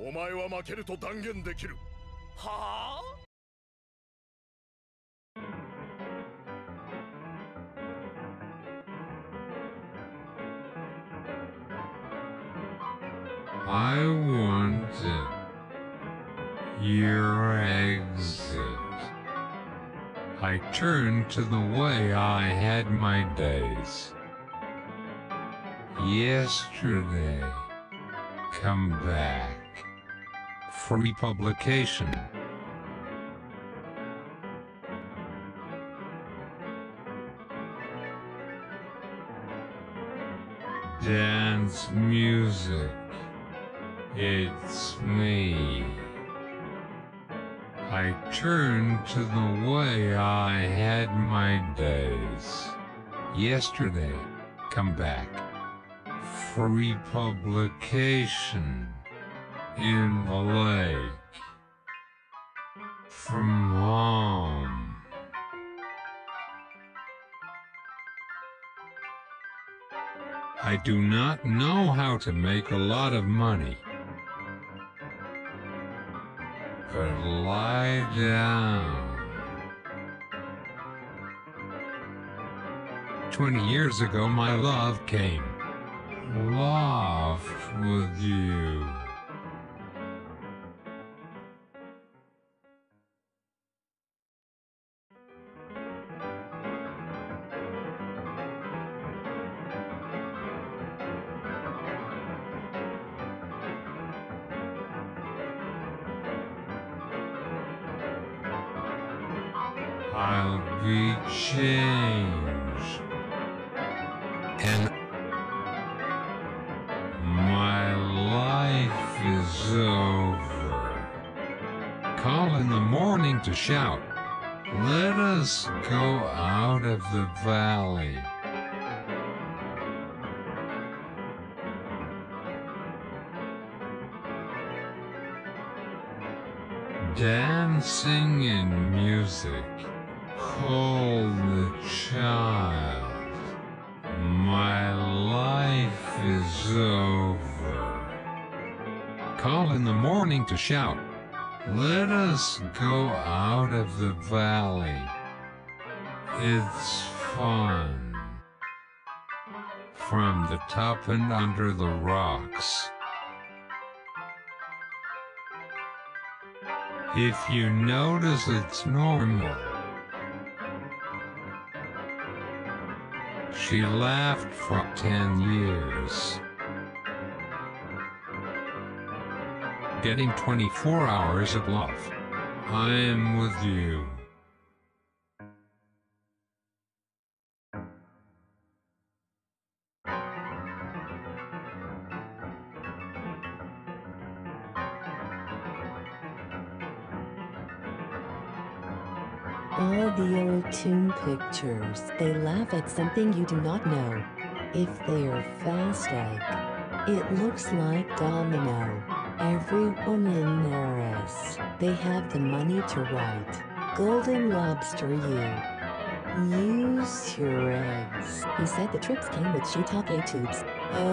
お前は負けると断言できる。はあ ？I wanted your exit. I turned to the way I had my days. Yesterday, come back. Free publication. Dance music. It's me. I turned to the way I had my days. Yesterday, come back. Free publication. In the lake. From home. I do not know how to make a lot of money. But lie down. 20 years ago my love came. Laughed with you. I'll be changed. And my life is over. Call in the morning to shout, let us go out of the valley. Dancing and music. Hold the child. My life is over. Call in the morning to shout, let us go out of the valley. It's fun. From the top and under the rocks. If you notice it's normal. She laughed for 10 years. Getting 24 hours of love. I am with you. All the old tune pictures, they laugh at something you do not know. If they are fast like, it looks like domino. Everyone in there is, they have the money to write. Golden lobster you. Use your eggs. He said the trips came with shiitake tubes.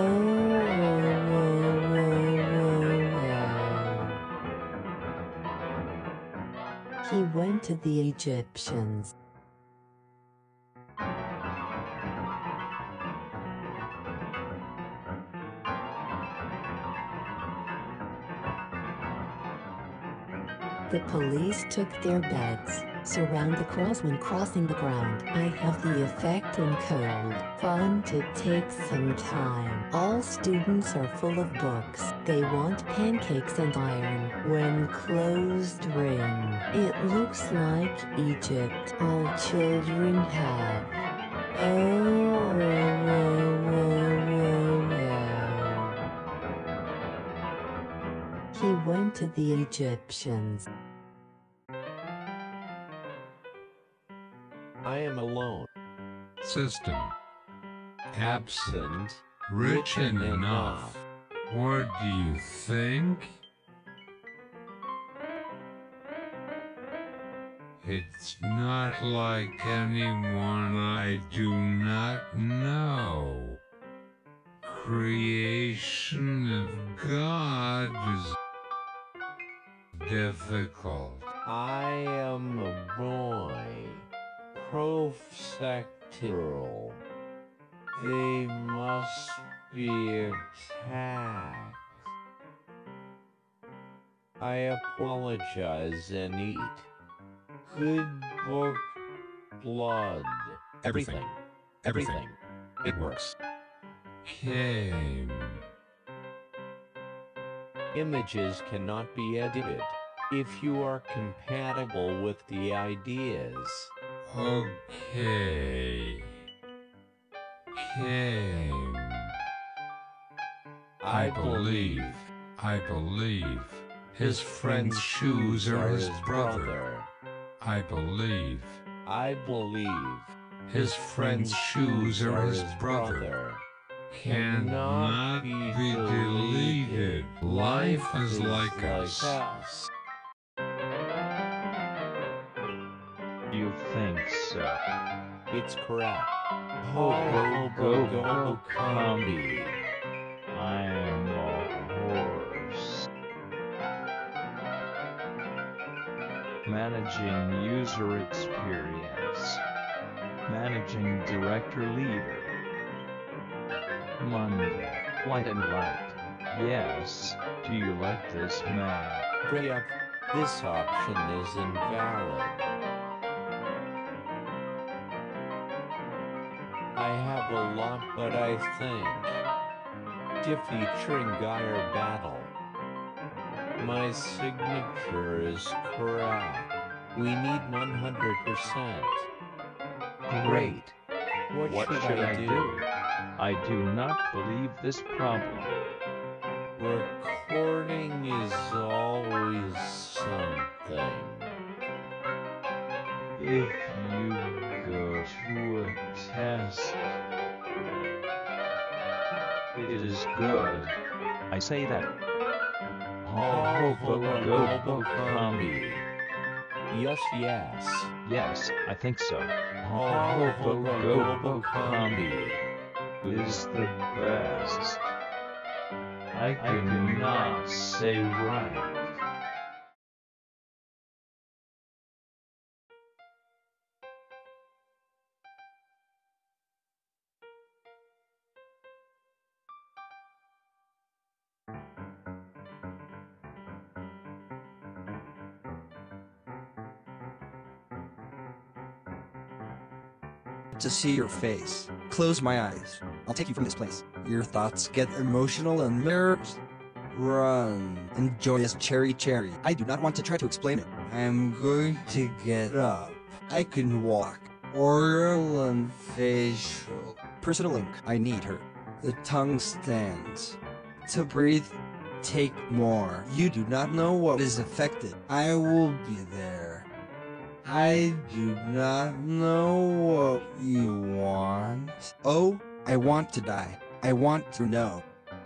He went to the Egyptians. The police took their beds. Surround the cross when crossing the ground. I have the effect in code. Fun to take some time. All students are full of books. They want pancakes and iron. When closed ring. It looks like Egypt. All children have. He went to the Egyptians. I am alone. System. Absent. Rich and enough. What do you think? It's not like anyone I do not know. Creation of God is difficult. I am a boy. Profsectoral. They must be attacked. I apologize and eat. Good book, blood. Everything. Everything. It works. Came. Images cannot be edited if you are compatible with the ideas. Okay. Came. I believe. His friend's shoes are his brother. I believe. His friend's shoes are his brother. Cannot be deleted. Life is like us. You think so? It's correct. Go, combi. I am a horse. Managing user experience. Managing director leader. Monday. White and light. Yes. Do you like this man? Freya, this option is invalid. I have a lot, but I think featuring Geyer Battle. My signature is correct. We need 100%. Great. What should I do? I do not believe this problem. Recording is always something. If you go to a test, it is good. I say that. Go, combi. Yes. Yes, I think so. Go, combi is the best. I cannot say right. To see your face. Close my eyes. I'll take you from this place. Your thoughts get emotional and nerves run. Enjoy as cherry. I do not want to try to explain it. I'm going to get up. I can walk. Oral and facial. Personal link. I need her. The tongue stands. To breathe. Take more. You do not know what is affected. I will be there. I do not know what you want. Oh, I want to die. I want to know.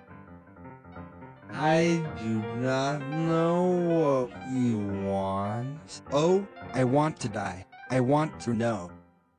I do not know what you want. Oh, I want to die. I want to know.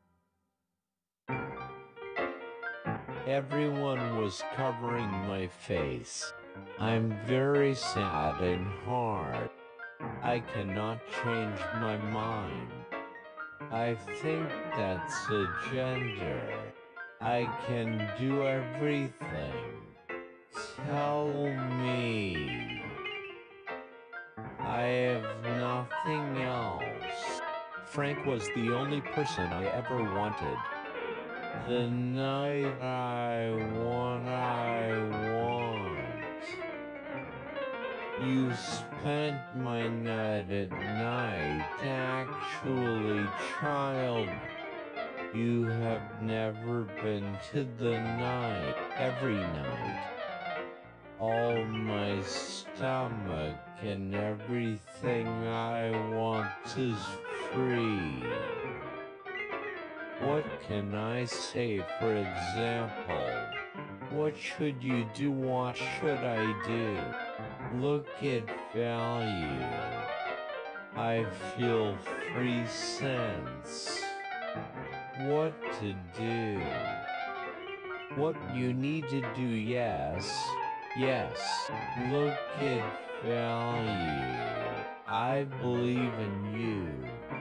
Everyone was covering my face. I'm very sad and hard. I cannot change my mind. I think that's a gender. I can do everything. Tell me. I have nothing else. Frank was the only person I ever wanted. The night I want. You spent my night at night. Actually, child, you have never been to the night. Every night. All my stomach and everything I want is free. What can I say, for example? What should you do? What should I do? Look at value. I feel free sense. What to do? What you need to do? Yes. Look at value. I believe in you.